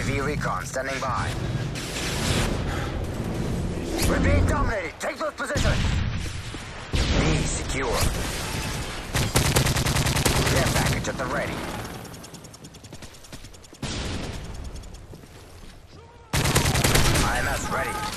UAV recon standing by. We're being dominated. Take those positions. B secure. Care package at the ready. IMS ready.